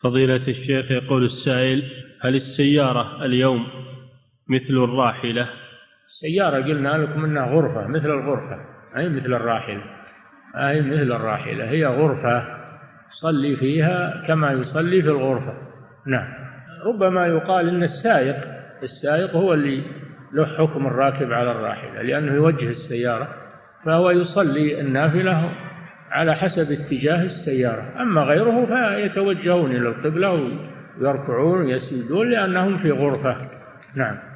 فضيلة الشيخ، يقول السائل: هل السيارة اليوم مثل الراحلة؟ السيارة قلنا لكم إنها غرفة مثل الغرفة، أي مثل الراحلة، أي مثل الراحلة، هي غرفة يصلي فيها كما يصلي في الغرفة. نعم. ربما يقال إن السائق هو اللي له حكم الراكب على الراحلة، لأنه يوجه السيارة، فهو يصلي النافلة على حسب اتجاه السيارة. أما غيره فيتوجهون إلى القبلة ويركعون ويسجدون لأنهم في غرفة. نعم.